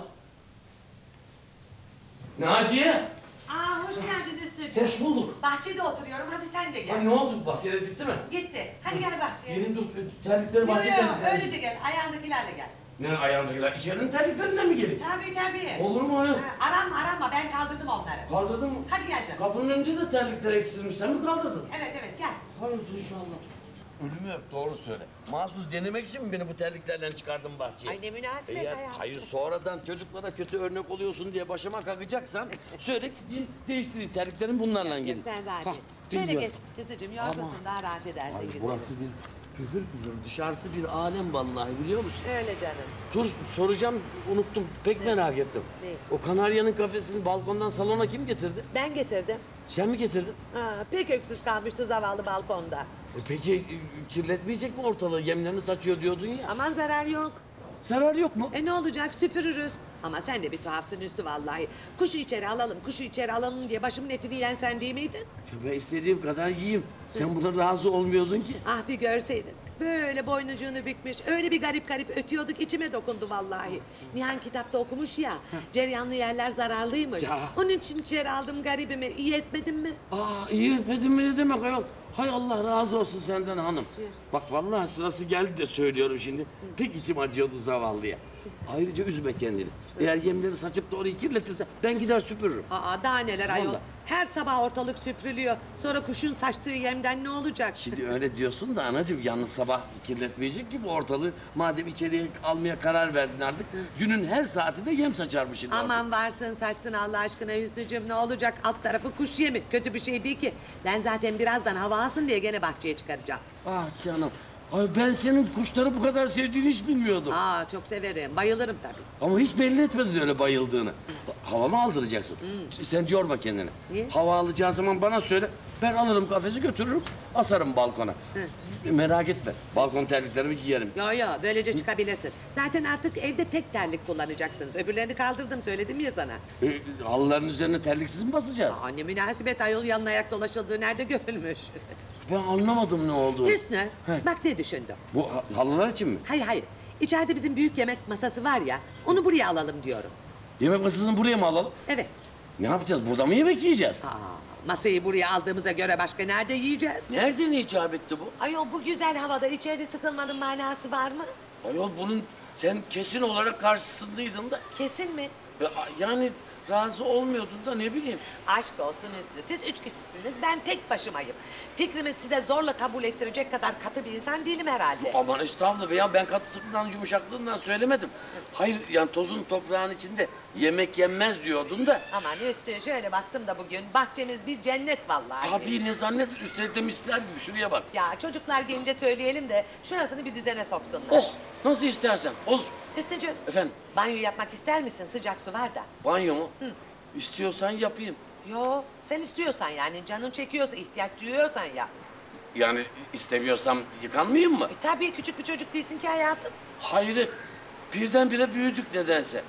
Naciye! Aa hoş geldin Üstücüğüm. Hoş bulduk. Bahçede oturuyorum, hadi sen de gel. Ay ne oldu? Basiyere gitti mi? Gitti. Hadi gel bahçeye. Gelin dur, terlikleri Yok bahçe yok, terlikleri. öylece gel, ayağındakilerle gel. Ne ayağındakiler? İçerinin terliklerinden mi gelin? Tabii. Olur mu ayol? Aranma, ben kaldırdım onları. Kaldırdın mı? Hadi gel canım. Kapının önünde de terlikler eksilmiş. Sen mi kaldırdın? Evet, gel. Hayırdır inşallah. Ölümü öp, doğru söyle. Mahsus denemek için mi beni bu terliklerden çıkardın bahçeye? Ay ne münasebet Eğer hayatım. hayır sonradan çocuklara kötü örnek oluyorsun diye başıma kalkacaksan söyle gideyim değiştireyim terliklerim bunlarla gelin. Sen rahat Hah, et. Şöyle biliyorum. geç Hüsnü'cüğüm, yorgunsun daha rahat edersin Ay, güzelim. burası bir püfür püfür, dışarısı bir alem vallahi biliyor musun? Öyle canım. Dur soracağım, unuttum. Pek merak ettim. Ne? O Kanaryanın kafesini balkondan salona kim getirdi? Ben getirdim. Sen mi getirdin? Pek öksüz kalmıştı zavallı balkonda. Peki kirletmeyecek mi ortalığı? Yemlerini saçıyor diyordun ya. Aman zarar yok. Zarar yok mu? Ne olacak, süpürürüz. Ama sen de bir tuhafsın Üstü vallahi. Kuşu içeri alalım diye başımın etini yiyen sen değil miydin? Ya ben istediğim kadar yiyeyim. Sen buna razı olmuyordun ki. Ah bir görseydin. Böyle boynucuğunu bükmüş, öyle bir garip ötüyorduk, içime dokundu vallahi. Nihan kitapta okumuş ya, cereyanlı yerler zararlıymış. Ya. Onun için içeri aldım garibimi, iyi etmedim mi? İyi etmedin mi ne demek ayol? Hay Allah razı olsun senden hanım. Bak vallahi sırası geldi de söylüyorum şimdi. Pek içim acıyordu zavallıya. Ayrıca üzme kendini. Eğer yemleri saçıp da orayı kirletirse ben gider süpürürüm. Daha neler ayol. Vallahi. Her sabah ortalık süpürülüyor. Sonra kuşun saçtığı yemden ne olacak? Şimdi öyle diyorsun da anacığım yalnız sabah kirletmeyecek ki bu ortalığı. Madem içeriye almaya karar verdin artık. Günün her saati de yem saçarmışsın. Aman varsın saçsın Allah aşkına Hüsnücüğüm, ne olacak? Alt tarafı kuş yemi. Kötü bir şey değil ki. Ben zaten birazdan hava alsın diye gene bahçeye çıkaracağım. Ah canım. Ay ben senin kuşları bu kadar sevdiğini hiç bilmiyordum. Çok severim. Bayılırım tabii. Ama hiç belli etmedin öyle bayıldığını. Hava mı aldıracaksın? Sen yorma kendini. Niye? Hava alacağın zaman bana söyle. Ben alırım kafesi götürürüm. Asarım balkona. Merak etme. Balkon terliklerimi giyerim. Yo böylece çıkabilirsin. Zaten artık evde tek terlik kullanacaksınız. Öbürlerini kaldırdım söyledim ya sana. Halıların üzerine terliksiz mi basacağız? Ne münasebet ayol, yanına ayak dolaşıldığı nerede görülmüş? Ben anlamadım ne olduğunu. Hüsnü He. bak ne düşündüm. Bu halılar için mi? Hayır. İçeride bizim büyük yemek masası var ya, onu buraya alalım diyorum. Yemek masasını buraya mı alalım? Evet. Ne yapacağız? Burada mı yemek yiyeceğiz? Masayı buraya aldığımıza göre başka nerede yiyeceğiz? Nereden icap etti bu? Ayol bu güzel havada içeri tıkılmanın manası var mı? Ayol bunun sen kesin olarak karşısındaydın da. Kesin mi? Yani razı olmuyordun da ne bileyim. Aşk olsun Hüsnü. Siz 3 kişisiniz, ben tek başımayım. Fikrimi size zorla kabul ettirecek kadar katı bir insan değilim herhalde. Aman estağfurullah be ya, ben katısından yumuşaklığından söylemedim. Hayır yani tozun toprağın içinde yemek yenmez diyordun da. Aman Hüsnü şöyle baktım da bugün bahçemiz bir cennet vallahi. Tabii ne zannet, üstelik de misler gibi, şuraya bak. Ya çocuklar gelince söyleyelim de şurasını bir düzene soksunlar. Oh nasıl istersen olur. Hüsnücüğüm, Efendim banyo yapmak ister misin? Sıcak su var da. banyo mu? İstiyorsan yapayım. Yo, sen istiyorsan yani canın çekiyorsa, ihtiyaç duyuyorsan yap. Yani istemiyorsam yıkanmayayım mı? Tabii küçük bir çocuk değilsin ki hayatım. Hayret, birdenbire büyüdük nedense.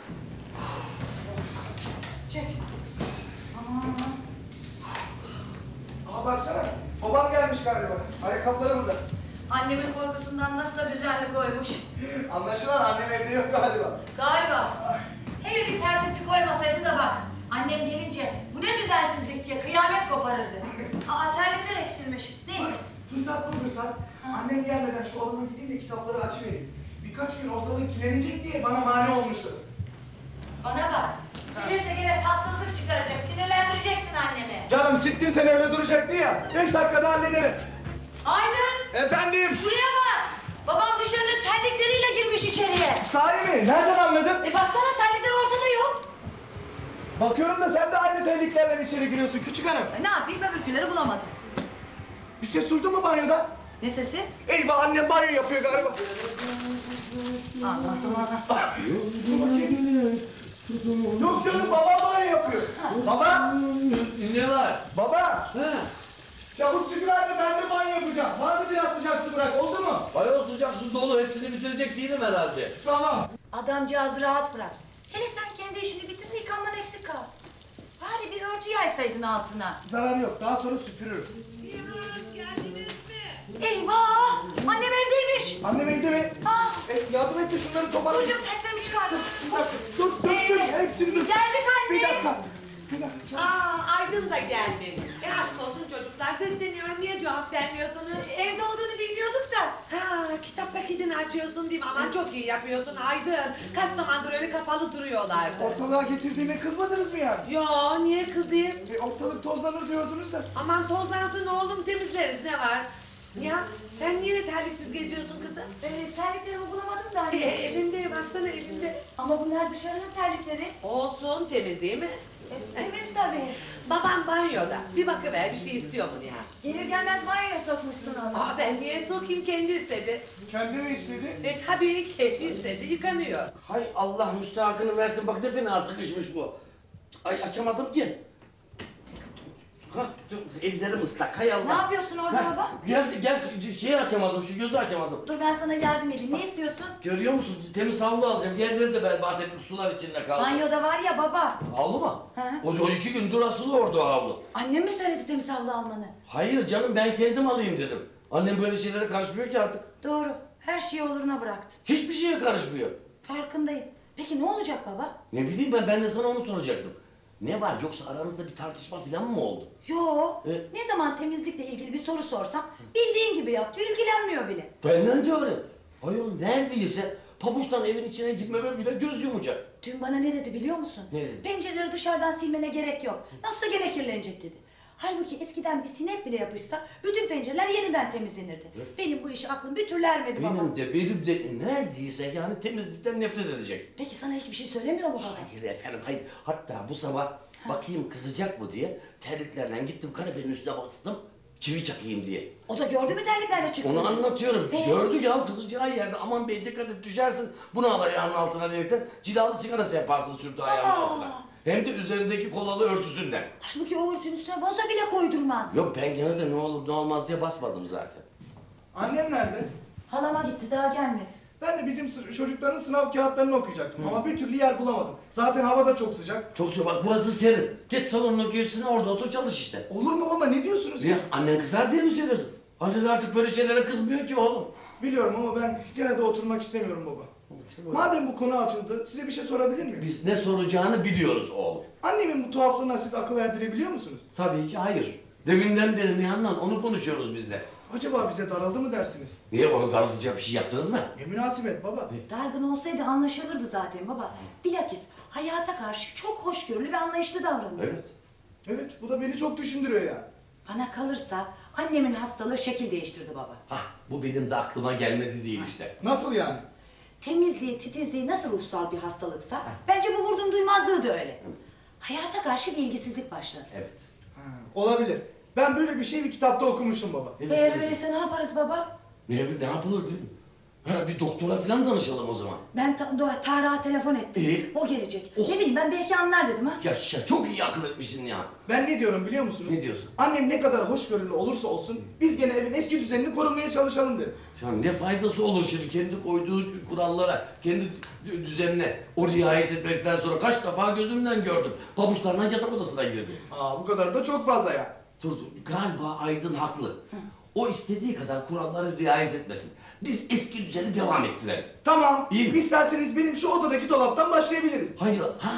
Çek. Baksana, babam gelmiş galiba. Ayakkabıları burada. Annemin korkusundan nasıl da düzenli koymuş. Anlaşılan annem evde yok galiba. Galiba. Hele bir tertipli koymasaydı da bak. Annem gelince bu ne düzensizlik git diye kıyamet koparırdı. Aa terlikler eksilmiş. Neyse. Fırsat bu fırsat. Annem gelmeden şu odama gideyim de kitapları açıvereyim. Birkaç gün ortalık kirlenecek diye bana mani olmuştu. Bana bak. Gelirse gene tatsızlık çıkaracak. Sinirlendireceksin annemi. Canım sittin sen öyle duracaktı ya. 5 dakikada hallederim. Aydın. Efendim? Şuraya bak. Babam dışarının terlikleriyle girmiş içeriye. Sahi mi? Nereden anladın? Baksana terlikler ortada yok. Bakıyorum da sen de aynı terliklerle içeri giriyorsun küçük hanım. Ne yapayım öbürküleri bulamadım. Bir ses durdun mu banyodan? Ne sesi? Eyvah annem banyo yapıyor galiba. Dur bakayım. Yok canım babam banyo yapıyor. Baba! Ne var? Baba! He. Çabuk çıkıver de ben de banyo yapacağım. Vardı biraz sıcak su bırak oldu mu? Ayol sıcak su dolu. Hepsini bitirecek değilim herhalde. Tamam. Adamcağızı rahat bırak. Hele sen kendi işini bitir de yıkanman eksik kalsın. Bari bir örtü yaysaydın altına. Zarar yok. Daha sonra süpürürüm. Eyvah! Annem evdeymiş. Annem evde mi? Yardım et de şunları toparla. Burcu'm teklerimi çıkardım. Bir dakika. Dur. Hepsini dur. Geldik anne. Bir dakika. Aydın da gelmiş. Aşk olsun çocuklar, sesleniyorum. Niye cevap vermiyorsunuz? Evde olduğunu bilmiyorduk da. Kitap paketini açıyorsun değil mi? Aman çok iyi yapıyorsun Aydın. Kaç zamandır öyle kapalı duruyorlardı. Ortalığa getirdiğime kızmadınız mı yani? Yo, niye kızayım? Ortalık tozlanır diyordunuz da. Aman tozlansın oğlum, temizleriz, ne var? Ya sen niye terliksiz geziyorsun kızım? Terliklerimi bulamadım da anne. Elimde, baksana elimde. Ama bunlar dışarının terlikleri. Olsun, temiz değil mi? Temiz tabii. Babam banyoda. Bir bakıver, bir şey istiyor mu ya? Gelir gelmez banyoya sokmuşsun onu. Ben niye sokayım, kendi istedi. Kendi mi istedi? Tabii kendi istedi, yıkanıyor. Hay Allah müstahakını versin. Bak ne fena sıkışmış bu. Ay açamadım ki. Ha, ellerim ıslak. Hay Allah. Ne yapıyorsun orada baba? Gel şeyi açamadım. Şu gözü açamadım. Dur ben sana yardım edeyim. Ne istiyorsun? Görüyor musun? Temiz havlu alacağım. Yerleri de berbat ettim. Sular içinde kaldı. Banyoda var ya baba. Havlu mu? He. O 2 gündür asılı orada o havlu. Annem mi söyledi temiz havlu almanı? Hayır canım ben kendim alayım dedim. Annem böyle şeylere karışmıyor ki artık. Doğru. Her şeyi oluruna bıraktın. Hiçbir şeye karışmıyor. Farkındayım. Peki ne olacak baba? Ne bileyim ben de sana onu soracaktım. Ne var yoksa aranızda bir tartışma falan mı oldu? Yo. Evet. Ne zaman temizlikle ilgili bir soru sorsam bildiğin gibi yaptı. İlgilenmiyor bile. Benden de öyle. Ayol neredeyse pabuçtan evin içine girmeme bile göz yumacak. Dün bana ne dedi biliyor musun? Ne dedi? Pencereleri dışarıdan silmene gerek yok. Nasılsa gene kirlenecek dedi. Halbuki eskiden bir sinek bile yapışsa bütün pencereler yeniden temizlenirdi. Benim bu işi aklım bir türlü ermedi baba. Benim de neredeyse yani temizlikten nefret edecek. Peki sana hiçbir şey söylemiyor mu baba? Hayır efendim hayır. Hatta bu sabah bakayım kızacak mı diye terliklerle gittim kanepenin üstüne bastım. Çivi çakayım diye. O da gördü mü terliklerle çıktı? Onu anlatıyorum. Ee? Gördü ya kızacağı yerde aman bey dikkat et düşersin. Bunu al ayağının altına diyerekten cilalı sigara sehpasını sürdü ayağının altına. Hem de üzerindeki kolalı örtüsünden. Halbuki o örtünün üstüne vazo bile koydurmaz. Yok ben gene de ne olur ne olmaz diye basmadım zaten. Annem nerede? Halama gitti daha gelmedi. Ben de bizim çocukların sınav kağıtlarını okuyacaktım ama bir türlü yer bulamadım. Zaten hava da çok sıcak. Çok soğuk bak burası serin. Geç salonuna girsin orada otur çalış işte. Olur mu baba ne diyorsunuz siz? Niye? Annen kızar diye mi söylüyorsun? Annen artık böyle şeylere kızmıyor ki oğlum. Biliyorum ama ben gene de oturmak istemiyorum baba. Madem bu konu açıldı size bir şey sorabilir miyim? Biz ne soracağını biliyoruz oğlum. Annemin bu tuhaflığına siz akıl erdirebiliyor musunuz? Tabii ki hayır. Deminden beri Nihan'la onu konuşuyoruz biz de. Acaba bize daraldı mı dersiniz? Niye onu darılacak bir şey yaptınız mı? Ne münasebet baba. Dargın olsaydı anlaşılırdı zaten baba. Bilakis hayata karşı çok hoşgörülü ve anlayışlı davranıyor. Evet. Evet bu da beni çok düşündürüyor ya. Bana kalırsa annemin hastalığı şekil değiştirdi baba. Hah bu benim de aklıma gelmedi değil işte. Nasıl yani? Temizliği, titizliği nasıl ruhsal bir hastalıksa bence bu vurdum duymazlığı da öyle. Hayata karşı bir ilgisizlik başladı. Evet. Olabilir. Ben böyle bir şey bir kitapta okumuştum baba. Eğer öyleyse ne yaparız baba? Ne yapılır değil mi? Ha, bir doktora falan danışalım o zaman. Ben Tarık'a telefon ettim. O gelecek. Ne bileyim ben belki anlar dedim ha. Yaşa çok iyi akıl etmişsin ya. Ben ne diyorum biliyor musunuz? Ne diyorsun? Annem ne kadar hoşgörülü olursa olsun biz gene evin eski düzenini korumaya çalışalım derim. Ya ne faydası olur şimdi kendi koyduğu kurallara, kendi düzenine o riayet etmekten sonra kaç defa gözümden gördüm. Pabuçlarla yatak odasına girdim. Bu kadar da çok fazla ya. Dur galiba Aydın haklı. O istediği kadar kurallara riayet etmesin. Biz eski düzeni devam ettirelim. Tamam. İyi mi? İsterseniz benim şu odadaki dolaptan başlayabiliriz. Hayır,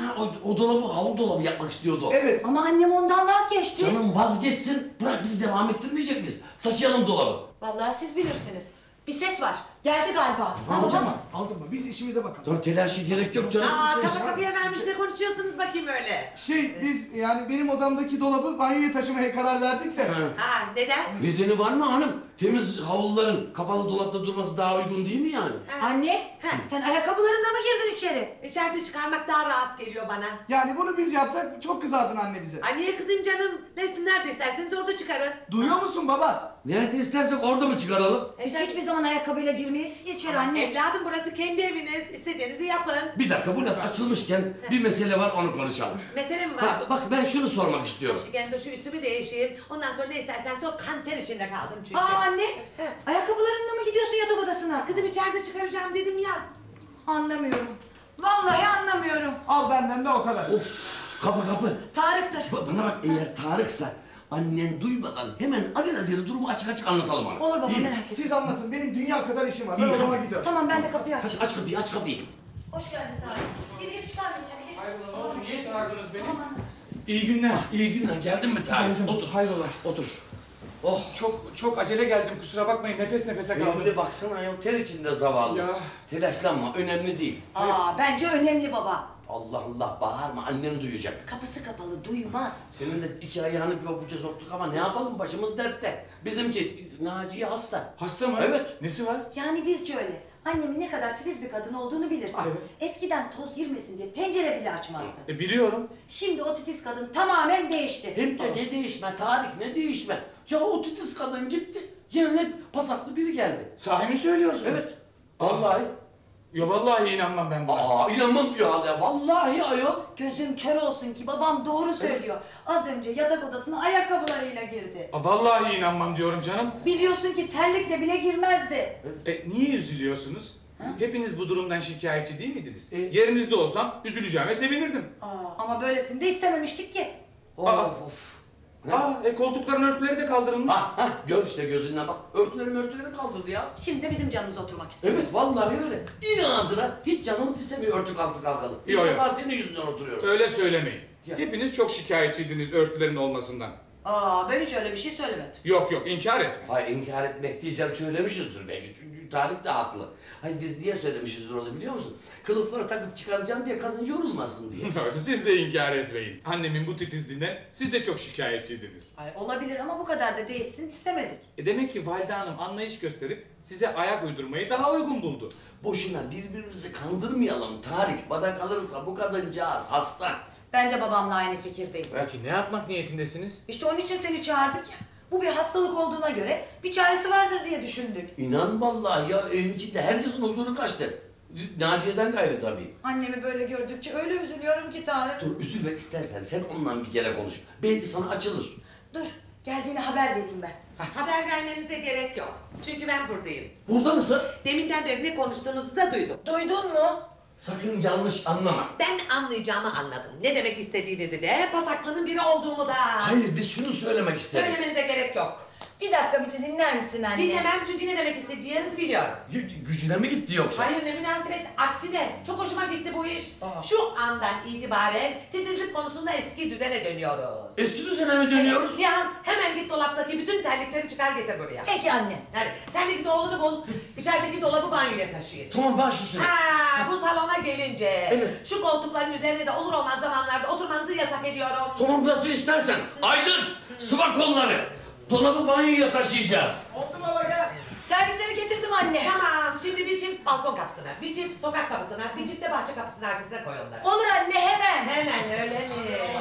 o dolabı havlu dolabı yapmak istiyordu o. Evet. Ama annem ondan vazgeçti. Canım vazgeçsin, bırak biz devam ettirmeyecek miyiz? Taşıyalım dolabı. Vallahi siz bilirsiniz. Bir ses var. Geldi galiba. Aldın mı? Aldın mı? Biz işimize bakalım. Tamam, telaşı gerek yok canım. Aa, kafa kapıya vermiş ne konuşuyorsunuz bakayım öyle. Biz yani benim odamdaki dolabı banyoya taşımaya karar verdik de. Ha, neden? Nedeni var mı hanım? Temiz havluların kapalı dolapta durması daha uygun değil mi yani? Anne, sen ayakkabılarında mı girdin içeri? İçeride çıkarmak daha rahat geliyor bana. Yani bunu biz yapsak çok kızardın anne bize. Ay niye kızayım canım? Nerede isterseniz orada çıkarın. Duyuyor musun baba? Nerede istersek orada mı çıkaralım? Biz hiçbir zaman ayakkabıyla girmeyiz ki içeri anne. Evladım burası kendi eviniz. İstediğinizi yapın. Bir dakika, bu laf açılmışken bir mesele var, onu konuşalım. Mesele mi var? Bak ben şunu sormak istiyorum. Gel de şu üstümü değişeyim. Ondan sonra ne istersen sor, kanter içinde kaldım çünkü. Aa anne, ayakkabılarınla mı gidiyorsun yatak odasına? Kızım içeride çıkaracağım dedim ya. Anlamıyorum. Vallahi anlamıyorum. Al benden de o kadar. Of, kapı. Tarık'tır. Bana bak, eğer Tarık'sa annen duymadan hemen alelacele durumu açık açık anlatalım ona. Olur baba, İyi mi? merak etme. Siz anlatın. Benim dünya kadar işim var. Ben İyi, odama hadi. gidiyorum. Tamam, ben de kapıyı Hadi aç. aç kapıyı. Hoş geldin Tarık. Gir çıkarma içeri. Gir. Hayrola, ne oldu? Niye çağırdınız beni? Tamam, anlatırsın. İyi günler. İyi günler, geldin mi Tarık? Geldim. Otur. Hayrola. Otur. Oh. Çok acele geldim. Kusura bakmayın. Nefes nefese kaldım. Öyle baksana ya, ter içinde zavallı. Ya. Telaşlanma, önemli değil. Aa, bence önemli baba. Allah Allah, bağırma, annen duyacak. Kapısı kapalı, duymaz. Senin de iki ayağını bir pabuca soktuk ama ne yapalım, başımız dertte. Bizimki Naciye hasta. Hasta mı? Evet. Nesi var? Yani bizce öyle. Annemin ne kadar titiz bir kadın olduğunu bilirsin. Evet. Eskiden toz girmesin diye pencere bile açmazdı. Biliyorum. Şimdi o titiz kadın tamamen değişti. Hem de ne değişme Tarık, ne değişme. Ya o titiz kadın gitti, yerine pasaklı biri geldi. Sahi mi söylüyorsunuz? Evet. Vallahi. Ya vallahi inanmam ben buna. İnanmam diyor hala. Vallahi ayol. Gözüm kör olsun ki babam doğru söylüyor. Az önce yatak odasına ayakkabılarıyla girdi. Vallahi inanmam diyorum canım. Biliyorsun ki terlikle bile girmezdi. Niye üzülüyorsunuz? Hepiniz bu durumdan şikayetçi değil miydiniz? E? Yerinizde olsam üzüleceğime sevinirdim. Ama böylesini de istememiştik ki. Of Aa. of. Koltukların örtüleri de kaldırılmış. Gör işte gözünden bak. Örtüleri kaldırdı ya. Şimdi de bizim canımıza oturmak istiyor. Evet vallahi öyle. İnadına hiç canımız istemiyor örtü kalktı kalkalım. Bir Yok, defa yok. senin yüzünden oturuyorum. Öyle söylemeyin. Ya. Hepiniz çok şikayetçiydiniz örtülerin olmasından. Ben hiç öyle bir şey söylemedim. Yok inkar etme. Hayır, inkar etmek diyeceğim, söylemişizdir belki. Çünkü Tarık da haklı. Hayır, biz niye söylemişizdir onu biliyor musun? Kılıfları takıp çıkaracağım diye kadın yorulmasın diye. Siz de inkar etmeyin. Annemin bu titizliğinden siz de çok şikayetçiydiniz. Olabilir ama bu kadar da değilsin istemedik. Demek ki Valide Hanım anlayış gösterip size ayak uydurmayı daha uygun buldu. Boşuna birbirimizi kandırmayalım Tarık. Bana kalırsa bu kadıncağız hasta. Ben de babamla aynı fikirdeyim. Belki ne yapmak niyetindesiniz? İşte onun için seni çağırdık ya. Bu bir hastalık olduğuna göre bir çaresi vardır diye düşündük. İnan vallahi ya, evin içinde herkesin huzuru kaçtı. Naciye'den gayrı tabii. Annemi böyle gördükçe öyle üzülüyorum ki Tarık. Dur, üzülmek istersen sen onunla bir kere konuş. Belki sana açılır. Dur, geldiğine haber vereyim ben. Haber vermenize gerek yok. Çünkü ben buradayım. Burada mısın? Deminden beri ne konuştuğunuzu da duydum. Duydun mu? Sakın yanlış anlama. Ben anlayacağımı anladım. Ne demek istediğinizi de, pasaklının biri olduğumu da. Hayır, biz şunu söylemek istedik. Söylemenize gerek yok. Bir dakika bizi dinler misin anne? Dinlemem çünkü ne demek istediğinizi biliyorum. Gücüne mi gitti yoksa? Hayır ne münasebet, aksine çok hoşuma gitti bu iş. Şu andan itibaren titizlik konusunda eski düzene dönüyoruz. Eski düzene mi dönüyoruz? Nihan hemen git dolaptaki bütün terlikleri çıkar getir buraya. Peki anne. Hadi sen de git oğlunu bul, içerideki dolabı banyoya taşıyın. Tamam, baş üstüne. Bu salona gelince Evet. şu koltukların üzerine de olur olmaz zamanlarda oturmanızı yasak ediyorum. Tamam, nasıl istersen. Aydın, sıva kolları. Dolabı banyoya taşıyacağız. Oldu baba gel. Terlikleri getirdim anne. Tamam, şimdi bir çift balkon kapısına, bir çift sokak kapısına, bir çift de bahçe kapısının arkasına koy onları. Olur anne hemen. Hemen öyle mi?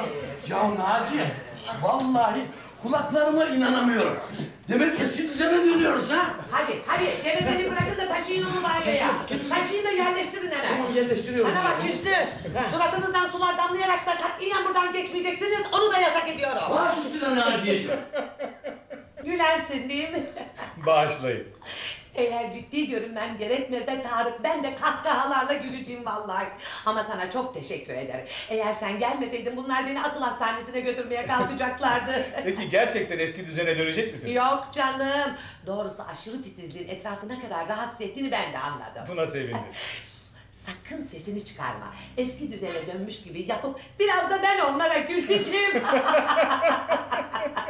Ya Naciye, vallahi kulaklarıma inanamıyorum. Demek eski düzene dönüyoruz ha? Hadi gevezeliği bırakın da taşıyın onu banyoya. Getir. Taşıyın da yerleştirin hemen. Tamam, yerleştiriyoruz. Bana bak küstü. Suratınızdan sular damlayarak da katiyen buradan geçmeyeceksiniz, onu da yasak ediyorum. Baş üstüne Naciye'ciğim. Gülersin değil mi? Bağışlayın. Eğer ciddi görünmem gerekmese Tarık, ben de kahkahalarla güleceğim vallahi. Ama sana çok teşekkür ederim. Eğer sen gelmeseydin bunlar beni akıl hastanesine götürmeye kalkacaklardı. Peki gerçekten eski düzene dönecek misiniz? Yok canım. Doğrusu aşırı titizliğin etrafı ne kadar rahatsız ettiğini ben de anladım. Buna sevindim. Sakın sesini çıkarma. Eski düzene dönmüş gibi yapıp biraz da ben onlara güleceğim.